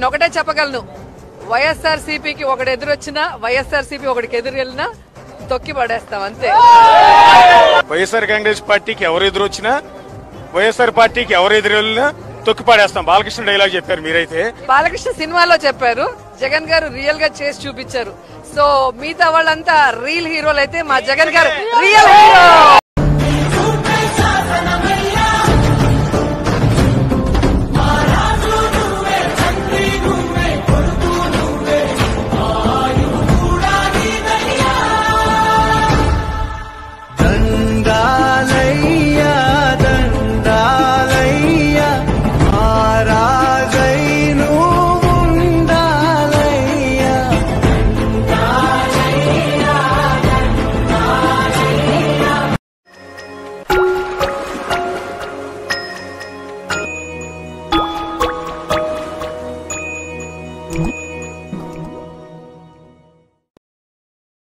నేను ఒకటే చెప్పగలను, వైఎస్ఆర్సీపీకి ఒకటి ఎదురొచ్చినా, వైఎస్ఆర్సీపీ ఒకటికి ఎదురు వెళ్ళినా తొక్కి పడేస్తాం అంతే. వైఎస్ఆర్ కాంగ్రెస్ పార్టీకి ఎవరు ఎదురొచ్చినా, వైఎస్ఆర్ పార్టీకి ఎవరు ఎదురు వెళ్ళినా తొక్కి పడేస్తాం. బాలకృష్ణ డైలాగ్ చెప్పారు మీరైతే. బాలకృష్ణ సినిమాలో చెప్పారు, జగన్ గారు రియల్ గా చేసి చూపించారు. సో మిగతా వాళ్ళంతా రియల్ హీరోలు అయితే మా జగన్ గారు రియల్ హీరో. Mm-hmm.